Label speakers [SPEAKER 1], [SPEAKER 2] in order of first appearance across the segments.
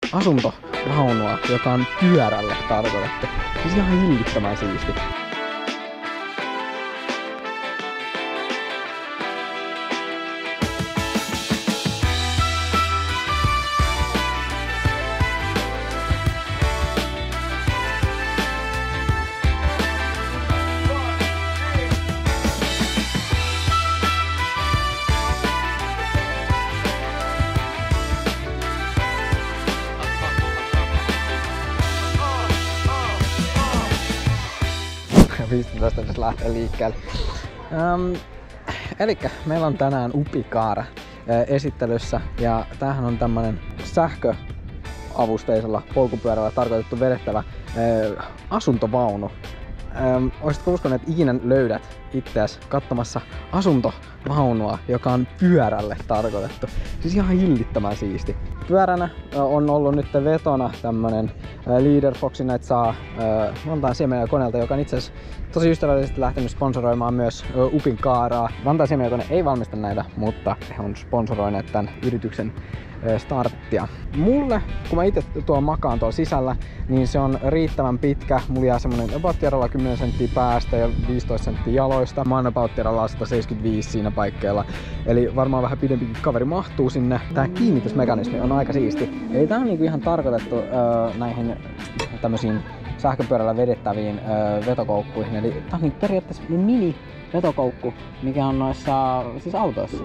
[SPEAKER 1] asuntovaunua, joka on pyörälle tarkoitettu. Siis ihan hillittömän siisti. Mistä tästä pitäisi lähteä liikkeelle. Elikkä meillä on tänään Upicar esittelyssä ja tämähän on tämmönen sähköavusteisella polkupyörällä tarkoitettu vedettävä asuntovaunu. Olisitko uskonut, että ikinä löydät itseäsi katsomassa asuntovaunua, joka on pyörälle tarkoitettu? Siis ihan hillittömän siisti. Pyöränä on ollut nyt vetona tämmönen Leader Foxi, näitä saa Vantaan Siemen koneelta, joka on itse asiassa tosi ystävällisesti lähtenyt sponsoroimaan myös Upicaaraa. Vantaan Siemen kone ei valmista näitä, mutta he on sponsoroineet tämän yrityksen starttia. Mulle, kun mä itse tuon makaan tuolla sisällä, niin se on riittävän pitkä. Mulla jää semmonen about 10 senttiä päästä ja 15 senttiä jaloista. Mä oon about 175 siinä paikkeilla. Eli varmaan vähän pidempikin kaveri mahtuu sinne. Tää kiinnitysmekanismi on aika siisti. Eli tää on niinku ihan tarkoitettu näihin tämmösiin sähköpyörällä vedettäviin vetokoukkuihin. Eli tää on niinku periaatteessa mini vetokoukku, mikä on noissa siis autoissa.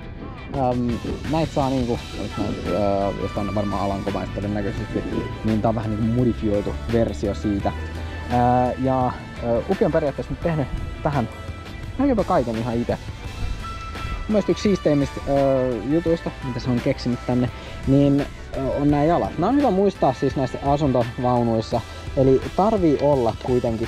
[SPEAKER 1] Näitä saa niinku, jostain varmaan alankomaista todennäköisesti, niin tää on vähän niinku modifioitu versio siitä. Upi on periaatteessa nyt tehnyt tähän melkeinpä kaiken ihan itse. Mielestäni yksi siisteimmistä jutuista, mitä se on keksinyt tänne, niin on nämä jalat. Nämä on hyvä muistaa siis näissä asuntovaunuissa, eli tarvii olla kuitenkin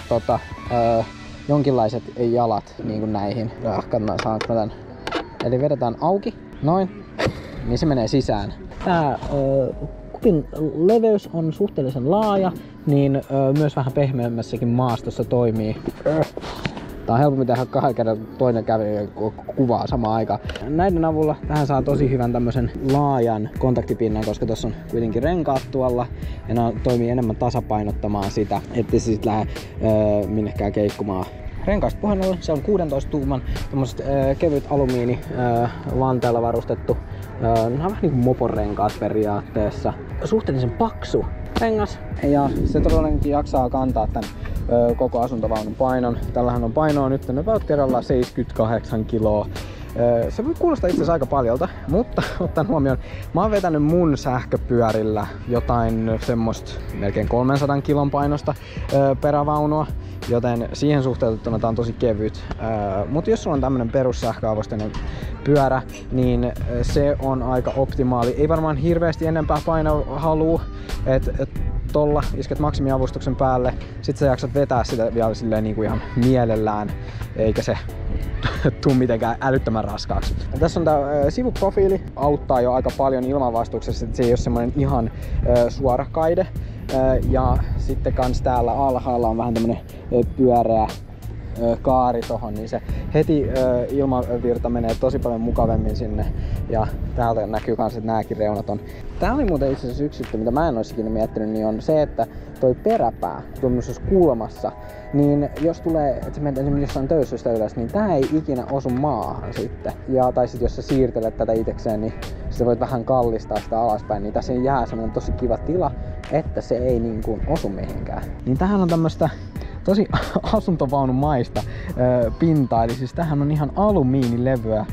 [SPEAKER 1] jonkinlaiset jalat niin kuin näihin. Katsotaan, saanko mä tän. Eli vedetään auki, noin, niin se menee sisään. Tää kupin leveys on suhteellisen laaja, niin myös vähän pehmeämmässäkin maastossa toimii. Tää on helpompi tehdä kahden kerran toinen kävi kuvaa samaan aikaan. Näiden avulla tähän saa tosi hyvän tämmösen laajan kontaktipinnan, koska tossa on kuitenkin renkaat tuolla ja nämä toimii enemmän tasapainottamaan sitä, ettei se sit lähde minnekään keikkumaan. Renkaista puheen ollen, se on 16 tuuman tommoset kevyt alumiini vanteella varustettu. Nämä on vähän niinku moporenkaat periaatteessa. Suhteellisen paksu rengas ja se todellakin jaksaa kantaa tän koko asuntovaunun painon. Tällähän on painoa nyt about kerralla 78 kiloa. Se voi kuulostaa itse asiassa aika paljolta, mutta ottaen huomioon, mä oon vetänyt mun sähköpyörillä jotain semmoista melkein 300 kilon painosta perävaunua, joten siihen suhteutettuna tää on tosi kevyt. Mutta jos sulla on tämmönen perussähköavusteinen pyörä, niin se on aika optimaali. Ei varmaan hirveästi enempää painoa haluu, tolla isket maksimiavustuksen päälle, sit sä jaksat vetää sitä vielä silleen niinku ihan mielellään, eikä se tuu mitenkään älyttömän raskaaksi. Ja tässä on tää sivuprofiili, auttaa jo aika paljon ilmanvastuksessa, että se ei ole semmonen ihan suora kaide. Ja sitten kans täällä alhaalla on vähän tämmönen pyöreä kaari tohon, niin se heti ilmavirta menee tosi paljon mukavemmin sinne. Ja täältä näkyy kans, että nääkin reunat on. Tää oli muuten itse asiassa yksi juttu, mitä mä en ois ikinä miettinyt, niin on se, että toi peräpää tuommoisessa kulmassa, niin jos tulee, että sä menet esimerkiksi jossain töyssystä ylös, niin tää ei ikinä osu maahan sitten. Tai sit jos sä siirtelet tätä itekseen, niin sä voit vähän kallistaa sitä alaspäin, niin tässä jää semmonen tosi kiva tila, että se ei niin kuin osu mihinkään. Niin tähän on tämmöstä tosi asuntovaunumaista pintaa, eli siis tähän on ihan alumiinilevyä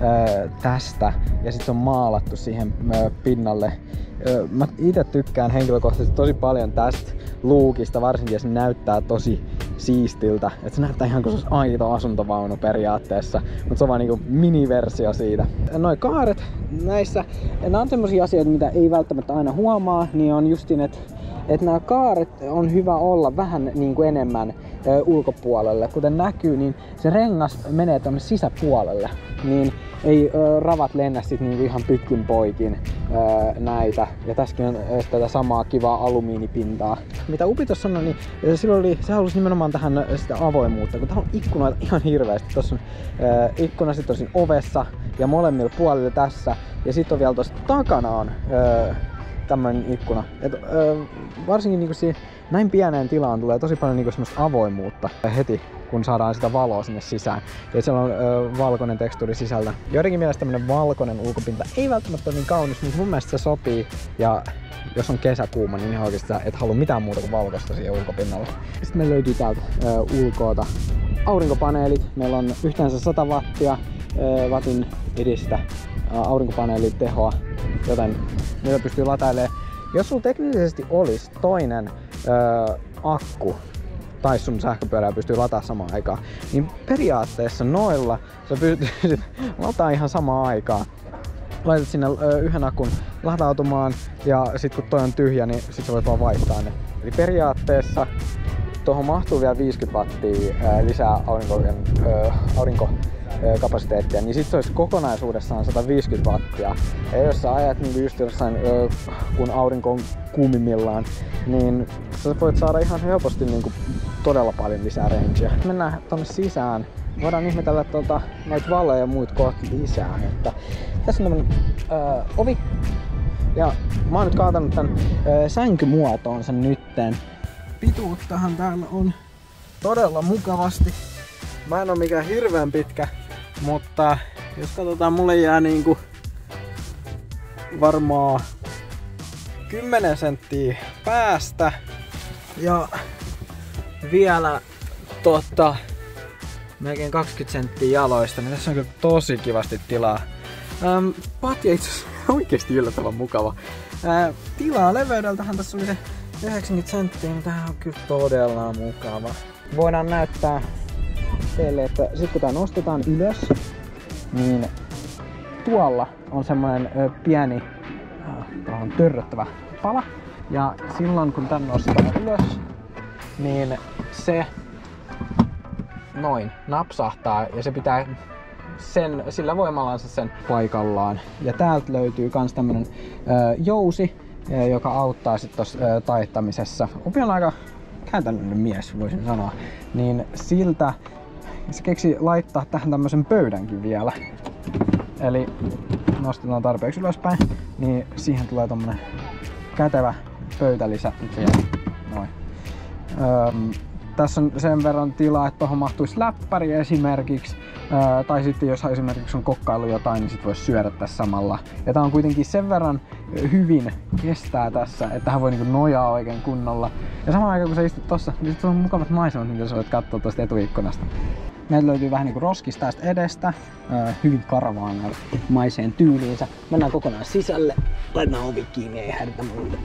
[SPEAKER 1] tästä ja sitten on maalattu siihen pinnalle. Mä itse tykkään henkilökohtaisesti tosi paljon tästä luukista, varsinkin jos se näyttää tosi siistiltä. Et se näyttää ihan kuin se olisi aito asuntovaunu periaatteessa, mutta se on vaan niinku miniversio siitä. Noi kaaret näissä, nämä on semmosia asioita, mitä ei välttämättä aina huomaa, niin on justin, että nämä kaaret on hyvä olla vähän niin kuin enemmän ulkopuolelle. Kuten näkyy, niin se rengas menee tuonne sisäpuolelle, niin ei ravat lennä sit niinku ihan pitkin poikin näitä. Ja tässäkin on tätä samaa kivaa alumiinipintaa. Mitä Upi tuossa sanoi, niin se halusi nimenomaan tähän sitä avoimuutta, kun täällä on ikkunoita ihan hirveästi. Tuossa on ikkuna sit tosin ovessa ja molemmilla puolilla tässä. Ja sitten on vielä tuossa takana on tämmönen ikkuna. Varsinkin niinku näin pieneen tilaan tulee tosi paljon niinku semmoista avoimuutta heti, kun saadaan sitä valoa sinne sisään. Ja siellä on valkoinen tekstuuri sisällä. Joidenkin mielestä tämmönen valkoinen ulkopinta ei välttämättä ole niin kaunis, mutta mun mielestä se sopii. Ja jos on kesäkuuma, niin ihan oikeesti et halua mitään muuta kuin valkoista siihen ulkopinnalle. Sitten me löytyy täältä ulkoota aurinkopaneelit. Meillä on yhteensä 100 wattia watin edistä aurinkopaneelitehoa, joten niitä pystyy latailemaan. Jos sulla teknisesti olisi toinen akku tai sun sähköpyörää pystyy lataamaan samaan aikaan, niin periaatteessa noilla sä pystyt lataamaan ihan samaan aikaan. Laitat sinne yhden akun latautumaan ja sit kun toi on tyhjä, niin sit sä voit vaan vaihtaa ne. Eli periaatteessa tuohon mahtuu vielä 50 wattia lisää aurinkokapasiteettia, niin sit se olisi kokonaisuudessaan 150 wattia. Ja jos sä ajat niin just jossain, kun aurinko on kuumimmillaan, niin sä voit saada ihan helposti niin todella paljon lisää rangea. Mennään tonne sisään. Voidaan ihmetellä noita valoja ja muut kohti lisää. Että tässä on tämmönen ovi. Ja mä oon nyt kaatanut tän sänkymuotoonsa nytten. Pituuttahan täällä on todella mukavasti. Mä en oo mikään hirveän pitkä, mutta jos katsotaan, mulle jää niinku varmaan 10 senttiä päästä ja vielä melkein 20 senttiä jaloista, niin tässä on kyllä tosi kivasti tilaa. Patja itse asiassa oikeesti yllättävän mukava. Tilaa leveydeltähän tässä oli se 90 senttiä, niin tää on kyllä todella mukava. Voidaan näyttää teille, että sit kun tää nostetaan ylös, niin tuolla on semmoinen pieni törröttävä pala. Ja silloin kun tän nostetaan ylös, niin se noin napsahtaa ja se pitää sillä voimallansa sen paikallaan. Ja täältä löytyy kans tämmönen jousi, joka auttaa sit tossa taittamisessa. Opi on aika käytännöllinen mies, voisin sanoa. Niin siltä se keksi laittaa tähän tämmösen pöydänkin vielä. Eli nostetaan tarpeeksi ylöspäin, niin siihen tulee tommonen kätevä pöytälisä vielä. Noin. Tässä on sen verran tilaa, että tuohon mahtuisi läppäri esimerkiksi. Tai sitten jos esimerkiksi on kokkailu jotain, niin sit voisi syödä tässä samalla. Ja tää on kuitenkin sen verran hyvin kestää tässä, että tähän voi niinku nojaa oikein kunnolla. Ja samaan aikaan kun sä istut tossa, niin sit on mukavat maisemat, mitä sä voit katsoa tosta etuikkunasta. Meiltä löytyy vähän niinku roskista tästä edestä. Hyvin karavaanmaiseen tyyliinsä. Mennään kokonaan sisälle. Laitetaan ovi kiinni, ei häiritä muuta.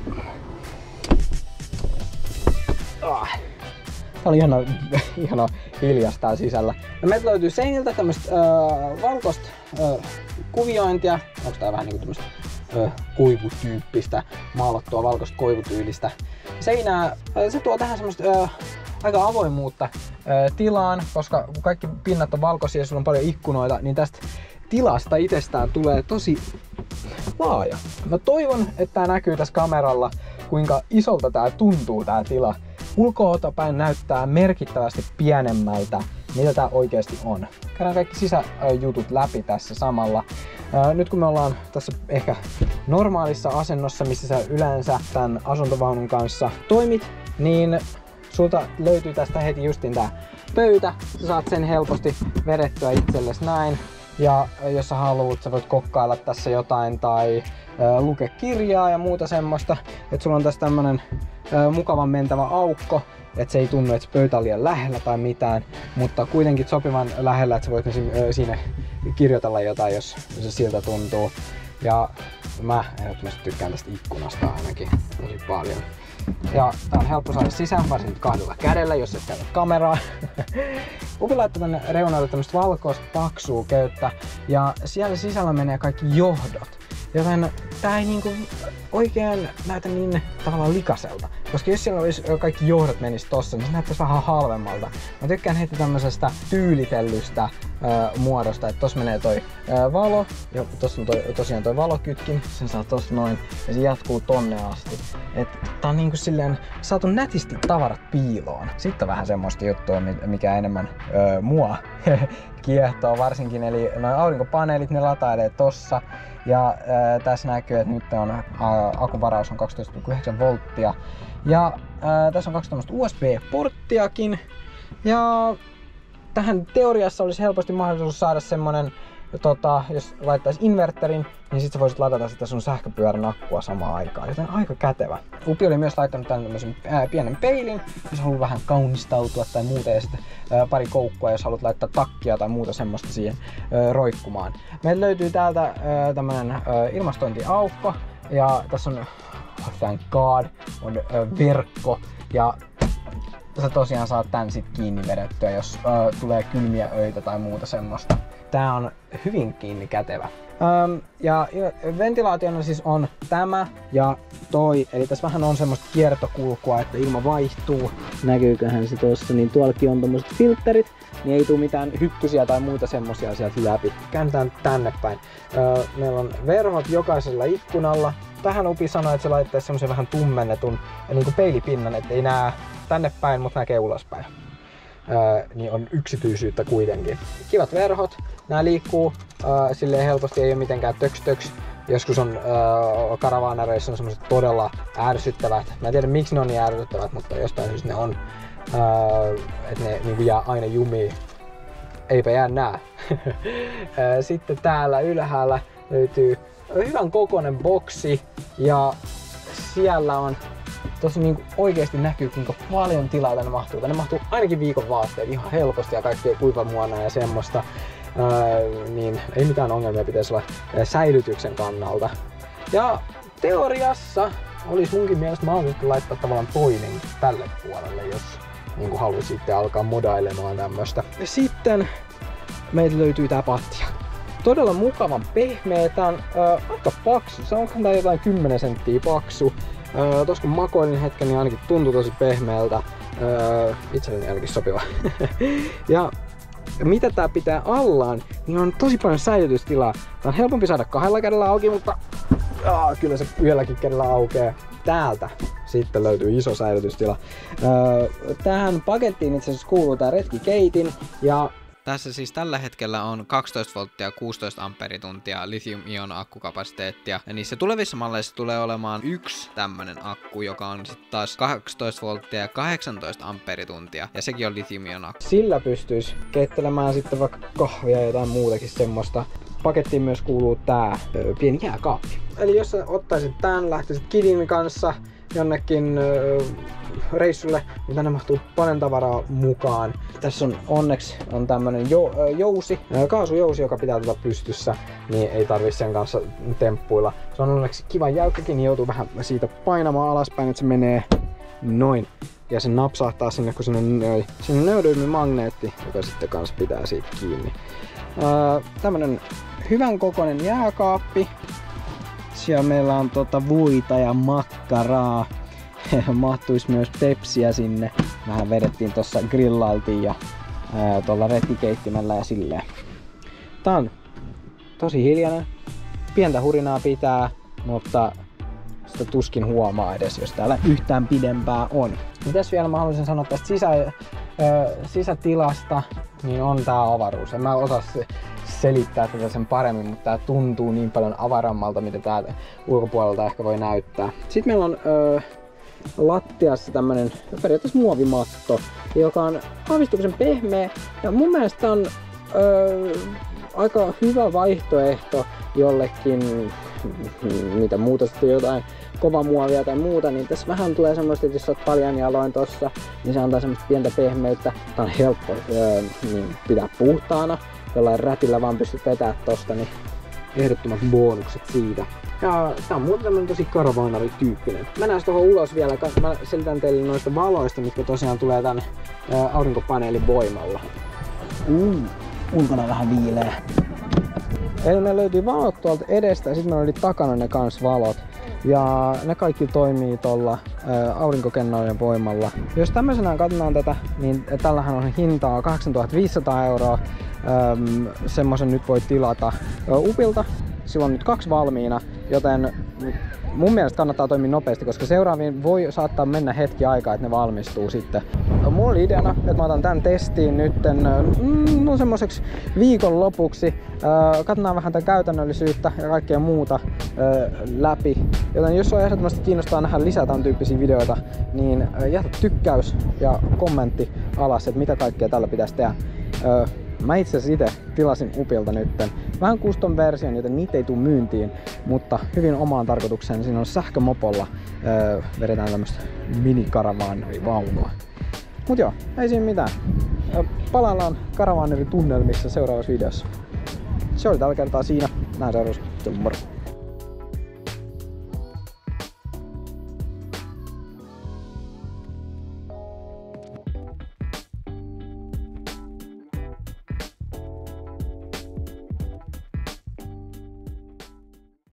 [SPEAKER 1] Tää oli ihana hiljasta täällä sisällä. Ja meiltä löytyy seiniltä tämmöstä valkoista kuviointia. Onks tää vähän niinku tämmöstä koivutyyppistä maalattua valkoista koivutyylistä seinää. Se tuo tähän semmoista aika avoimuutta tilaan, koska kun kaikki pinnat on valkoisia ja sulla on paljon ikkunoita, niin tästä tilasta itsestään tulee tosi laaja. Mä toivon, että tää näkyy tässä kameralla, kuinka isolta tää tuntuu tää tila. Ulkoota päin näyttää merkittävästi pienemmältä, mitä tää oikeasti on. Käydään kaikki sisäjutut läpi tässä samalla. Nyt kun me ollaan tässä ehkä normaalissa asennossa, missä sä yleensä tämän asuntovaunun kanssa toimit, niin sulta löytyy tästä heti justin tää pöytä. Sä saat sen helposti vedettyä itsellesi näin. Ja jos sä haluat, sä voit kokkailla tässä jotain tai lukea kirjaa ja muuta semmoista. Että sulla on tässä tämmönen mukavan mentävä aukko, että se ei tunnu, että pöytä on liian lähellä tai mitään, mutta kuitenkin sopivan lähellä, että sä voit siinä kirjoitella jotain, jos se siltä tuntuu. Ja mä ehdottomasti tykkään tästä ikkunasta ainakin tosi paljon. Ja tää on helppo saada sisään, varsinkin kahdella kädellä, jos et käytä kameraa. Upi laittaa tänne reunalle tämmöstä valkoista paksua köyttä, ja siellä sisällä menee kaikki johdot. Joten tää ei niinku oikein näytä niin tavallaan likaselta. Koska jos siellä olisi kaikki johdot menis tossa, niin se näyttäisi vähän halvemmalta. Mä tykkään heti tämmöisestä tyylitellystä muodosta, että tossa menee toi valo, ja tossa on tosiaan toi valokytkin, sen saa tossa noin, ja se jatkuu tonne asti. Et tää on niinku silleen saatu nätisti tavarat piiloon. Sitten on vähän semmoista juttua, mikä enemmän mua kiehtoo varsinkin, eli noin aurinkopaneelit, ne latailee tossa. Ja tässä näkyy, että nyt on akuvaraus on 12,9 volttia. Ja tässä on 2 tämmöistä USB-porttiakin. Ja tähän teoriassa olisi helposti mahdollisuus saada semmonen, jos laittaisi inverterin, niin sit sä voisit ladata sitä sun sähköpyörän akkua samaan aikaan, joten aika kätevä. Upi oli myös laittanut tänne tämmösen pienen peilin, jos haluat vähän kaunistautua tai muuta, ja sitten pari koukkua, jos haluat laittaa takkia tai muuta semmoista siihen roikkumaan. Meillä löytyy täältä tämmönen ilmastointiaukko, ja tässä on, thank god, on verkko, ja sä tosiaan saat tän sit kiinni vedettyä, jos tulee kylmiä öitä tai muuta semmoista. Tää on hyvin kiinni kätevä. Ja ventilaationa siis on tämä ja toi, eli tässä vähän on semmoista kiertokulkua, että ilma vaihtuu. Näkyyköhän se tossa, niin tuollakin on tommoset filterit, niin ei tuu mitään hykkysiä tai muita semmosia sieltä läpi. Käännetään tänne päin. Meillä on verhot jokaisella ikkunalla. Tähän Upi sanoi, että se laittaisi semmosen vähän tummennetun niinku peilipinnan, ettei nää tänne päin, mutta näkee ulos,päin. Niin on yksityisyyttä kuitenkin. Kivat verhot, nää liikkuu silleen helposti, ei ole mitenkään töks. Joskus on karavaanareissa on semmoset todella ärsyttävät. Mä en tiedä miksi ne on niin ärsyttävät, mutta jostain syystä ne on, että ne niinku jää aina jumiin. Eipä jää nää. Sitten täällä ylhäällä löytyy hyvän kokoinen boksi ja siellä on tossa niinku oikeesti näkyy kuinka paljon tilaa tänne mahtuu. Tänne mahtuu ainakin viikon vaatteet ihan helposti ja kaikkea kuivamuonaa ja semmoista. Niin ei mitään ongelmia pitäisi olla säilytyksen kannalta. Ja teoriassa olisi munkin mielestä mahdollista laittaa tavallaan toinen tälle puolelle, jos niin haluaisitte alkaa modailemaan tämmöstä. Ja sitten meiltä löytyy tää patja. Todella mukavan pehmeä. Tää on aika paksu. Se onkohan tää jotain 10 senttiä paksu. Tuossa kun makoilin hetken, niin ainakin tuntui tosi pehmeältä. Itselleni ainakin sopiva. Ja mitä tää pitää allaan, niin on tosi paljon säilytystilaa. Tää on helpompi saada 2 kädellä auki, mutta kyllä se yhdelläkin kädellä aukeaa. Täältä sitten löytyy iso säilytystila. Tähän pakettiin itse asiassa kuuluu tää retkikeitin ja
[SPEAKER 2] tässä siis tällä hetkellä on 12 volttia 16 amperituntia lithium-ion akkukapasiteettia. Ja niissä tulevissa malleissa tulee olemaan yksi tämmönen akku, joka on sitten taas 12 volttia ja 18 amperituntia. Ja sekin on lithium-ion akku.
[SPEAKER 1] Sillä pystyisi keittelemään sitten vaikka kahvia ja jotain muutakin semmoista. Pakettiin myös kuuluu tää pieni jääkaappi. Eli jos sä ottaisit tän, lähtisit kidin kanssa jonnekin reissulle, niin tänne mahtuu paljon tavaraa mukaan. Tässä on onneksi tämmönen jousi, kaasujousi, joka pitää tulla pystyssä, niin ei tarvii sen kanssa temppuilla. Se on onneksi kivan jäykkäkin, niin joutuu vähän siitä painamaan alaspäin, että se menee noin. Ja se napsahtaa sinne, kun sinne neodyymi-magneetti, joka sitten kanssa pitää siitä kiinni. Tämmönen hyvän kokoinen jääkaappi. Siellä meillä on voita ja makkaraa. Mahtuisi myös pepsiä sinne. Vähän vedettiin tossa, grillailtiin ja tuolla retkikeittimellä ja silleen. Tää on tosi hiljainen. Pientä hurinaa pitää, mutta sitä tuskin huomaa edes, jos täällä yhtään pidempää on. Mitäs vielä mä haluaisin sanoa tästä sisätilasta, niin on tää avaruus. En mä osaa selittää tätä sen paremmin, mutta tää tuntuu niin paljon avarammalta, mitä tää ulkopuolelta ehkä voi näyttää. Sitten meillä on lattiassa tämmönen periaatteessa muovimatto, joka on aavistuksen pehmeä ja mun mielestä on aika hyvä vaihtoehto jollekin, mitä muuta sitten jotain kovamuovia tai muuta, niin tässä vähän tulee semmoista, että jos sä oot paljon jaloin tossa, niin se antaa semmoista pientä pehmeyttä. Tää on helppo niin pitää puhtaana, jollain rätillä vaan pystyt vetämään tosta, niin ehdottomat bonukset siitä. Ja tää on muuten tämmönen tosi karavaanari-tyyppinen. Mennään tuohon ulos vielä, mä selitän teille noista valoista, mitkä tosiaan tulee tän aurinkopaneelin voimalla. Ulkona vähän viileä. Eli me löytyy valot tuolta edestä ja sitten meillä oli takana ne kans valot. Ja ne kaikki toimii tuolla aurinkokennoiden voimalla. Jos tämmöisenään katsotaan tätä, niin tällähän on hintaa 8500 €. Semmosen nyt voi tilata Upilta. Sillä on nyt 2 valmiina. joten mun mielestä kannattaa toimia nopeasti, koska seuraaviin voi saattaa mennä hetki aikaa, että ne valmistuu sitten. Mulla oli ideana, että mä otan tän testiin nytten semmoiseksi viikon lopuksi. Katsotaan vähän tämän käytännöllisyyttä ja kaikkea muuta läpi. Joten jos on ehdottomasti kiinnostaa nähdä lisää tämän tyyppisiä videoita, niin jätä tykkäys ja kommentti alas, että mitä kaikkea tällä pitäisi tehdä. Mä itse asiassa itse tilasin Upilta nytten vähän custom version, joten niitä ei tule myyntiin, mutta hyvin omaan tarkoitukseen. Siinä on sähkömopolla vedetään tämmöstä mini-karavaanerivaunua. Mut joo, ei siinä mitään. Palaillaan karavaaneri tunnelmissa seuraavassa videossa. Se oli tällä kertaa siinä. Nähdään seuraavassa. Moro!